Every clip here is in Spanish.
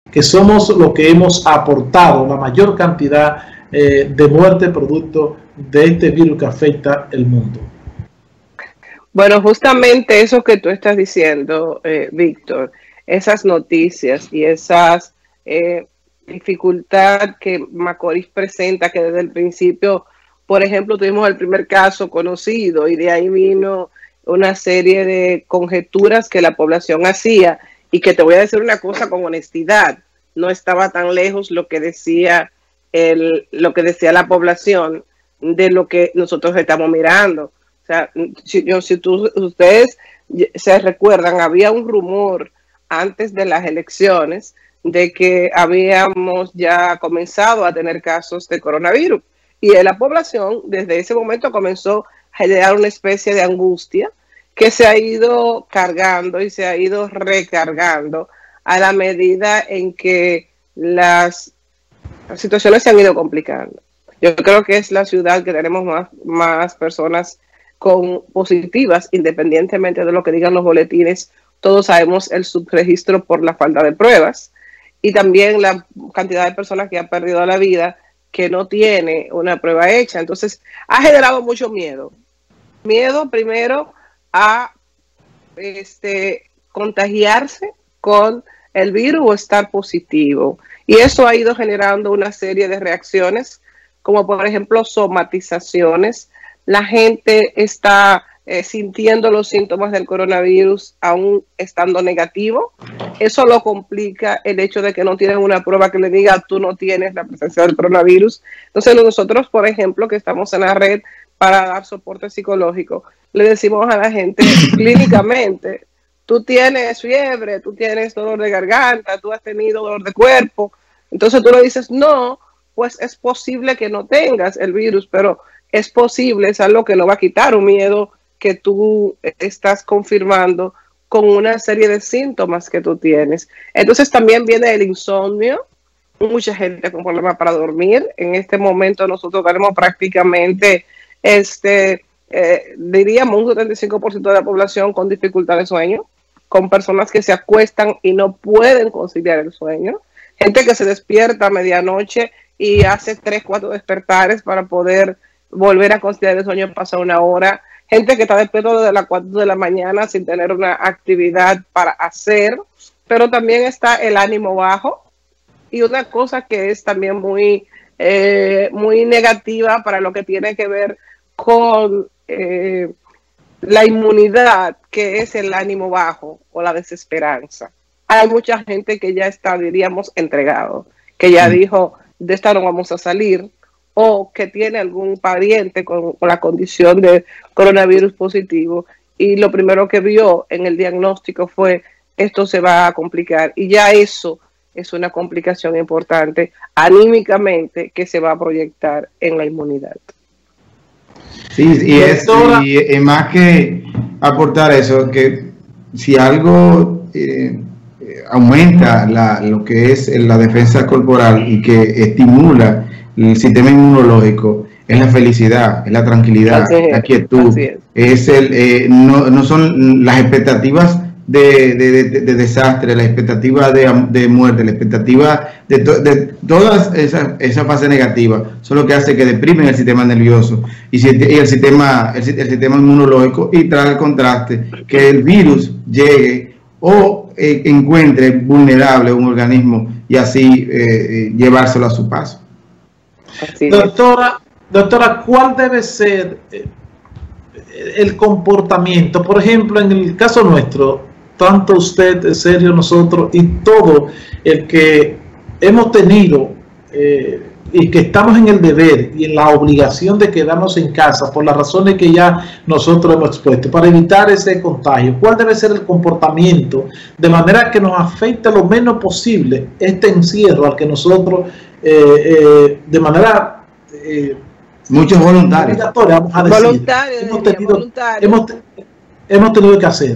que somos lo que hemos aportado la mayor cantidad de muerte producto de este virus que afecta el mundo. Bueno, justamente eso que tú estás diciendo, Víctor, esas noticias y esas dificultad que Macorís presenta, que desde el principio, por ejemplo, tuvimos el primer caso conocido y de ahí vino una serie de conjeturas que la población hacía, y que te voy a decir una cosa con honestidad, no estaba tan lejos lo que decía la población de lo que nosotros estamos mirando. O sea, ustedes se recuerdan, había un rumor antes de las elecciones de que habíamos ya comenzado a tener casos de coronavirus, y la población desde ese momento comenzó a generar una especie de angustia que se ha ido cargando y se ha ido recargando a la medida en que las situaciones se han ido complicando. Yo creo que es la ciudad que tenemos más personas positivas, independientemente de lo que digan los boletines. Todos sabemos el subregistro por la falta de pruebas, y también la cantidad de personas que han perdido la vida que no tiene una prueba hecha. Entonces ha generado mucho miedo. Miedo primero a contagiarse con el virus o estar positivo. Y eso ha ido generando una serie de reacciones, como por ejemplo somatizaciones. La gente está sintiendo los síntomas del coronavirus aún estando negativo. Eso lo complica el hecho de que no tienen una prueba que le diga tú no tienes la presencia del coronavirus. Entonces nosotros, por ejemplo, que estamos en la red para dar soporte psicológico, le decimos a la gente clínicamente: tú tienes fiebre, tú tienes dolor de garganta, tú has tenido dolor de cuerpo. Entonces tú le dices, no, pues es posible que no tengas el virus, pero es posible, es algo que no va a quitar un miedo que tú estás confirmando con una serie de síntomas que tú tienes. Entonces también viene el insomnio, mucha gente con problemas para dormir. En este momento nosotros tenemos prácticamente, diríamos, un 75% de la población con dificultad de sueño, con personas que se acuestan y no pueden conciliar el sueño, gente que se despierta a medianoche y hace 3, 4 despertares para poder volver a conciliar el sueño, pasa una hora, gente que está despierta desde las 4 de la mañana sin tener una actividad para hacer, pero también está el ánimo bajo, y una cosa que es también muy negativa para lo que tiene que ver con la inmunidad, que es el ánimo bajo o la desesperanza. Hay mucha gente que ya está, diríamos, entregado, que ya dijo, de esta no vamos a salir, o que tiene algún pariente con la condición de coronavirus positivo, y lo primero que vio en el diagnóstico fue: esto se va a complicar, y ya eso es una complicación importante anímicamente que se va a proyectar en la inmunidad. Sí, y más que aportar eso, que si algo aumenta lo que es la defensa corporal y que estimula el sistema inmunológico, es la felicidad, es la tranquilidad, la quietud, no son las expectativas de desastre, la expectativa de muerte, la expectativa de todas esa fase negativa, son lo que hace que deprimen el sistema nervioso y el sistema inmunológico, y trae el contraste que el virus llegue o encuentre vulnerable un organismo y así llevárselo a su paso. Doctora, ¿cuál debe ser el comportamiento? Por ejemplo, en el caso nuestro, tanto usted, Sergio, nosotros y todo el que hemos tenido y que estamos en el deber y en la obligación de quedarnos en casa por las razones que ya nosotros hemos expuesto, para evitar ese contagio, ¿cuál debe ser el comportamiento de manera que nos afecte lo menos posible este encierro al que nosotros de manera muchos voluntarios, vamos a decir, hemos tenido que hacer?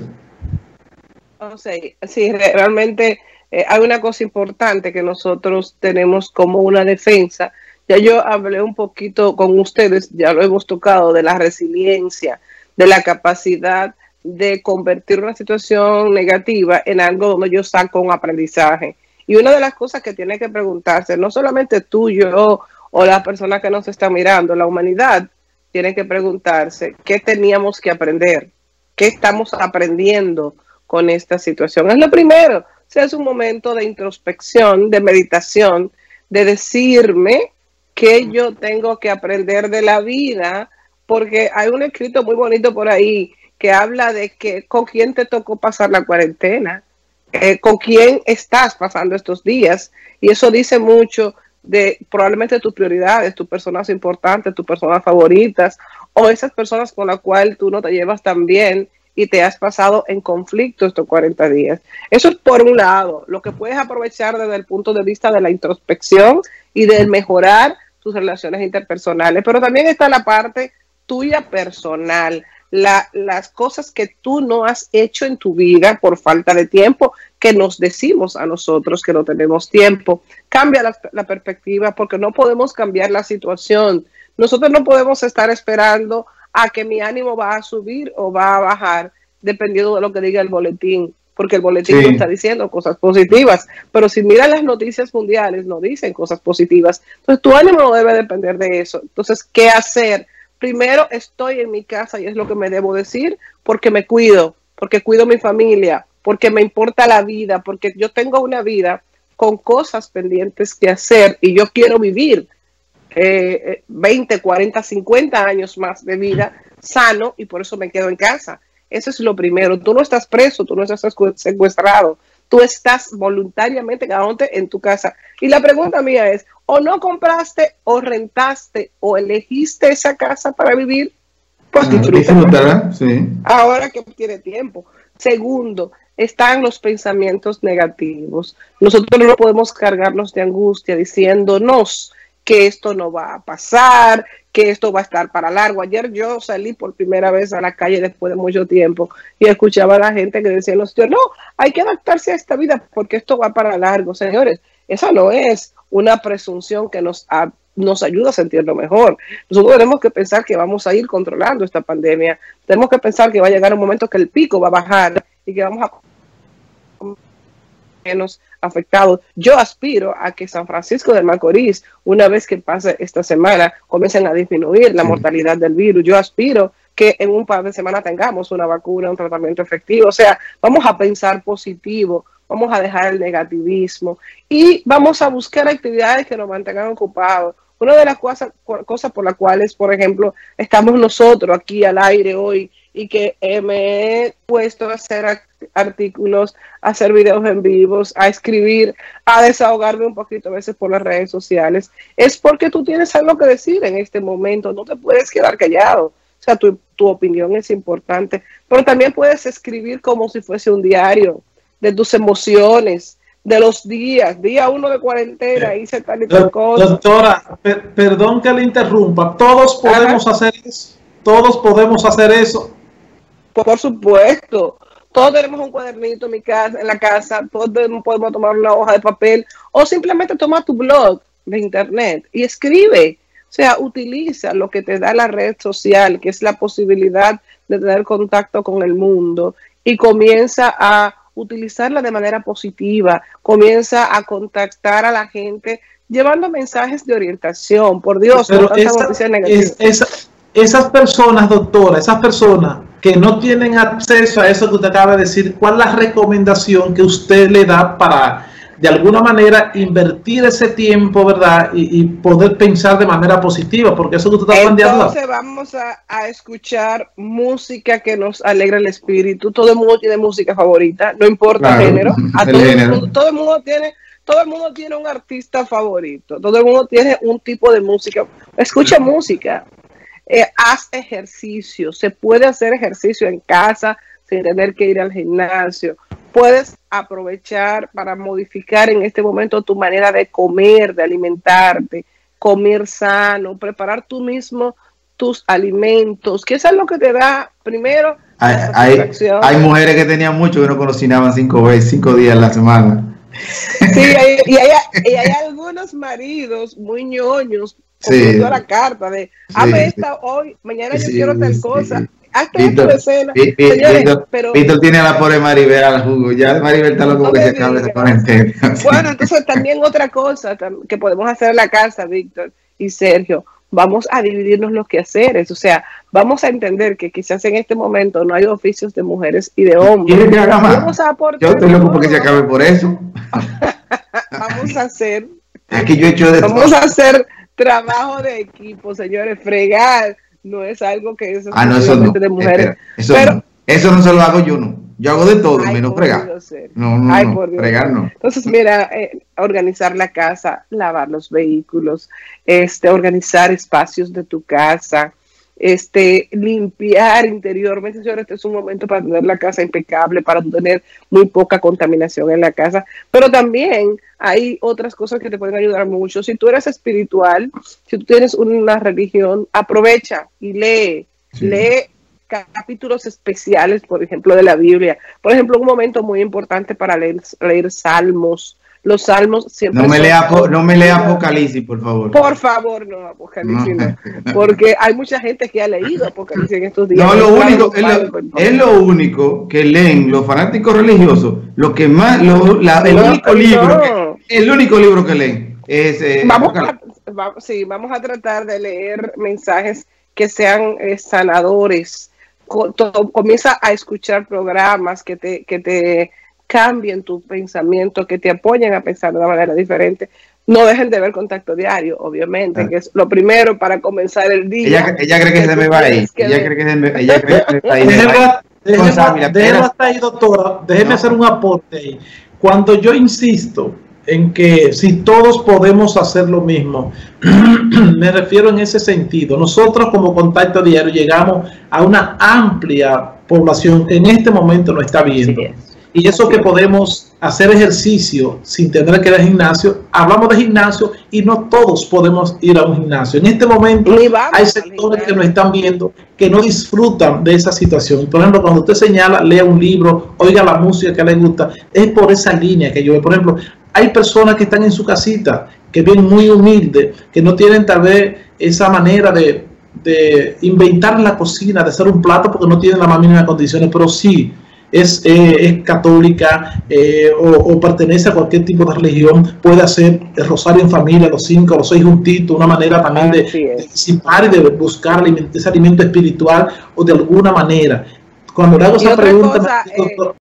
Sí, realmente hay una cosa importante que nosotros tenemos como una defensa. Ya yo hablé un poquito con ustedes, ya lo hemos tocado, de la resiliencia, de la capacidad de convertir una situación negativa en algo donde yo saco un aprendizaje. Y una de las cosas que tiene que preguntarse, no solamente tú, yo o la persona que nos está mirando, la humanidad tiene que preguntarse qué teníamos que aprender, qué estamos aprendiendo con esta situación. Es lo primero, o sea, es un momento de introspección, de meditación, de decirme qué yo tengo que aprender de la vida, porque hay un escrito muy bonito por ahí que habla de que con quién te tocó pasar la cuarentena, con quién estás pasando estos días, y eso dice mucho de probablemente tus prioridades, tus personas importantes, tus personas favoritas, o esas personas con las cuales tú no te llevas tan bien y te has pasado en conflicto estos 40 días. Eso es por un lado, lo que puedes aprovechar desde el punto de vista de la introspección y de mejorar tus relaciones interpersonales, pero también está la parte tuya personal, las cosas que tú no has hecho en tu vida por falta de tiempo, que nos decimos a nosotros que no tenemos tiempo. Cambia la perspectiva, porque no podemos cambiar la situación. Nosotros no podemos estar esperando a que mi ánimo va a subir o va a bajar, dependiendo de lo que diga el boletín, porque el boletín no está diciendo cosas positivas, pero si miran las noticias mundiales, no dicen cosas positivas. Entonces tu ánimo no debe depender de eso. Entonces, ¿qué hacer? Primero, estoy en mi casa y es lo que me debo decir, porque me cuido, porque cuido mi familia, porque me importa la vida, porque yo tengo una vida con cosas pendientes que hacer y yo quiero vivir 20, 40, 50 años más de vida sano, y por eso me quedo en casa. Eso es lo primero. Tú no estás preso, tú no estás secuestrado, tú estás voluntariamente quedándote en tu casa. Y la pregunta mía es, o no compraste o rentaste o elegiste esa casa para vivir, pues disfrútala. Sí. Ahora que tiene tiempo. Segundo, están los pensamientos negativos. Nosotros no podemos cargarnos de angustia diciéndonos que esto no va a pasar, que esto va a estar para largo. Ayer yo salí por primera vez a la calle después de mucho tiempo y escuchaba a la gente que decía, no, hay que adaptarse a esta vida porque esto va para largo. Señores, esa no es una presunción que nos ayuda a sentirlo mejor. Nosotros tenemos que pensar que vamos a ir controlando esta pandemia. Tenemos que pensar que va a llegar un momento que el pico va a bajar y que vamos a menos afectados. Yo aspiro a que San Francisco de Macorís, una vez que pase esta semana, comiencen a disminuir la mortalidad del virus. Yo aspiro que en un par de semanas tengamos una vacuna, un tratamiento efectivo. O sea, vamos a pensar positivo, vamos a dejar el negativismo y vamos a buscar actividades que nos mantengan ocupados. Una de las cosas por las cuales, por ejemplo, estamos nosotros aquí al aire hoy y que me he puesto a hacer artículos, a hacer videos en vivos, a escribir, a desahogarme un poquito a veces por las redes sociales, es porque tú tienes algo que decir en este momento, no te puedes quedar callado. O sea, tu opinión es importante, pero también puedes escribir como si fuese un diario de tus emociones, de los días, día 1 de cuarentena, hice tal y tal cosa. Doctora, perdón que le interrumpa, todos podemos hacer eso, todos podemos hacer eso. Por supuesto, todos tenemos un cuadernito en la casa, todos podemos tomar una hoja de papel o simplemente toma tu blog de internet y escribe. O sea, utiliza lo que te da la red social, que es la posibilidad de tener contacto con el mundo, y comienza a utilizarla de manera positiva, comienza a contactar a la gente llevando mensajes de orientación. Por Dios, pero no tantas noticias negativas. Esas personas, doctora, esas personas que no tienen acceso a eso que usted acaba de decir, ¿cuál es la recomendación que usted le da para, de alguna manera, invertir ese tiempo, verdad, y poder pensar de manera positiva? Porque eso que usted está planteando. Entonces vamos a escuchar música que nos alegra el espíritu. Todo el mundo tiene música favorita, no importa el género. Todo el mundo tiene un artista favorito, todo el mundo tiene un tipo de música. Escucha música. Haz ejercicio, se puede hacer ejercicio en casa sin tener que ir al gimnasio. Puedes aprovechar para modificar en este momento tu manera de comer, de alimentarte, comer sano, preparar tú mismo tus alimentos, que eso es lo que te da primero la satisfacción. Hay mujeres que tenían mucho que no cocinaban 5 días a la semana. Sí, y hay algunos maridos muy ñoños, comiendo la carta de hazme esta hoy, mañana yo quiero tal cosa. hazte esto de cena. Víctor tiene a la pobre Maribel al jugo. Ya Maribel está loco que se acabe esa cuarentena. Bueno, entonces también otra cosa que podemos hacer en la casa, Víctor y Sergio, vamos a dividirnos los quehaceres. O sea, vamos a entender que quizás en este momento no hay oficios de mujeres y de hombres. ¿Quiere que haga más? Yo estoy loco porque se acabe por eso. Vamos a hacer... Aquí yo he hecho de Vamos a hacer trabajo de equipo, señores. Fregar no es algo que es no, eso no. de mujeres. Eso no se lo hago yo, no. Yo hago de todo, menos fregar. No, fregar no. Entonces, mira, organizar la casa, lavar los vehículos, organizar espacios de tu casa, limpiar interiormente. Señores, este es un momento para tener la casa impecable, para tener muy poca contaminación en la casa, pero también hay otras cosas que te pueden ayudar mucho. Si tú eres espiritual, si tú tienes una religión, aprovecha y lee capítulos especiales, por ejemplo, de la Biblia. Por ejemplo, un momento muy importante para leer salmos. Los salmos siempre no me lea Apocalipsis, por favor. Por favor, no, Apocalipsis no. Porque hay mucha gente que ha leído Apocalipsis en estos días. No, es lo único que leen los fanáticos religiosos. Lo que más, el único libro que leen es vamos a tratar de leer mensajes que sean sanadores. Comienza a escuchar programas que te cambien tu pensamiento, que te apoyen a pensar de una manera diferente. No dejen de ver Contacto Diario, obviamente, que es lo primero para comenzar el día. Ella cree que se me va ahí. Ella cree que se me va ahí. Déjeme hasta ahí, doctora. Déjeme hacer un aporte ahí. Cuando yo insisto en que si todos podemos hacer lo mismo, me refiero en ese sentido. Nosotros como Contacto Diario llegamos a una amplia población que en este momento no está viendo. Sí, y eso que podemos hacer ejercicio sin tener que ir al gimnasio. Hablamos de gimnasio y no todos podemos ir a un gimnasio. En este momento hay sectores que nos están viendo que no disfrutan de esa situación. Por ejemplo, cuando usted señala, lea un libro, oiga la música que le gusta, es por esa línea que yo veo. Por ejemplo, hay personas que están en su casita, que viven muy humildes, que no tienen tal vez esa manera de inventar en la cocina, de hacer un plato porque no tienen las más mínimas condiciones, pero sí es católica o pertenece a cualquier tipo de religión, puede hacer el rosario en familia, los 5 o los 6 juntitos, una manera también de disipar y de buscar ese alimento espiritual o de alguna manera. Cuando le hago esa pregunta,